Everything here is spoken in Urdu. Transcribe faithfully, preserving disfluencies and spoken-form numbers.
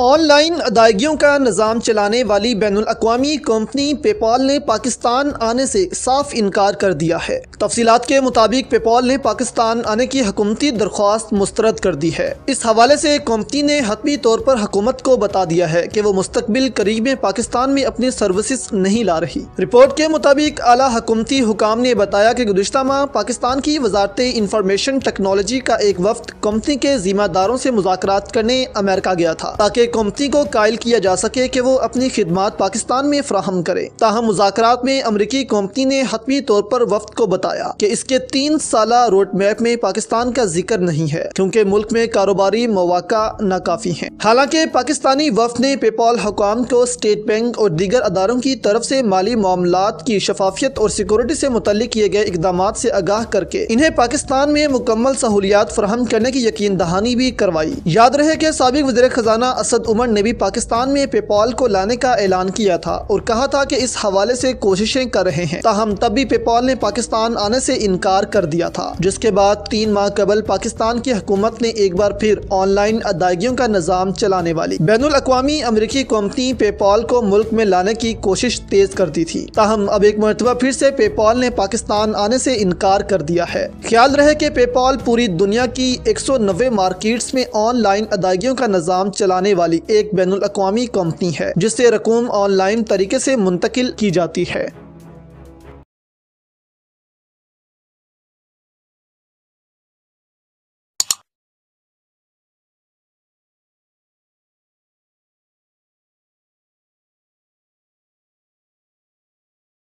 آن لائن ادائیگیوں کا نظام چلانے والی بین الاقوامی کمپنی پے پال نے پاکستان آنے سے صاف انکار کر دیا ہے۔ تفصیلات کے مطابق پے پال نے پاکستان آنے کی حکومتی درخواست مسترد کر دی ہے۔ اس حوالے سے کمپنی نے حتمی طور پر حکومت کو بتا دیا ہے کہ وہ مستقبل قریب میں پاکستان میں اپنی سروسز نہیں لا رہی۔ رپورٹ کے مطابق اعلیٰ حکومتی حکام نے بتایا کہ گزشتہ ماہ پاکستان کی وزارت انفارمیشن ٹیکنالوجی کا ایک وفد کمپنی کے ذمہ داروں سے مذاکرات کرنے امریکہ گیا تھا تاکہ کمپنی کو قائل کیا جا سکے کہ وہ اپنی خدمات پاکستان میں فراہم کرے۔ تاہم مذاکرات میں امریکی کمپنی نے حتمی طور پر وفد کو بتایا کہ اس کے تین سالہ روڈ میپ میں پاکستان کا ذکر نہیں ہے کیونکہ ملک میں کاروباری مواقع ناکافی ہیں۔ حالانکہ پاکستانی وفد نے پے پال حکام کو اسٹیٹ بینک اور دیگر اداروں کی طرف سے مالی معاملات کی شفافیت اور سیکورٹی سے متعلق کیے گئے اقدامات سے آگاہ کر کے انہیں پاکستان میں مکمل سہولیات فراہم کرنے کی یقین دہانی بھی کروائی۔ یاد رہے کہ سابق وزیر خزانہ اسد عمر نے بھی پاکستان میں پے پال کو لانے کا اعلان کیا تھا اور کہا تھا کہ اس حوالے سے کوششیں کر رہے ہیں، تاہم تب بھی پے پال نے پاکستان آنے سے انکار کر دیا تھا، جس کے بعد تین ماہ قبل پاکستان کی حکومت نے ایک بار پھر آن لائن ادائیگیوں کا نظام چلانے والی بین الاقوامی امریکی کمپنی پے پال کو ملک میں لانے کی کوشش تیز کر دی تھی۔ تاہم اب ایک مرتبہ پھر سے پے پال نے پاکستان آنے سے انکار کر دیا ہے۔ خیال رہے کہ پے پال پوری دنیا کی ایک سو نوے مارکیٹس میں آن لائن ادائیگیوں کا نظام چلانے والی ایک بین الاقوامی کمپنی ہے جس سے رقوم آن لائن طریقے سے منتقل کی جاتی ہے۔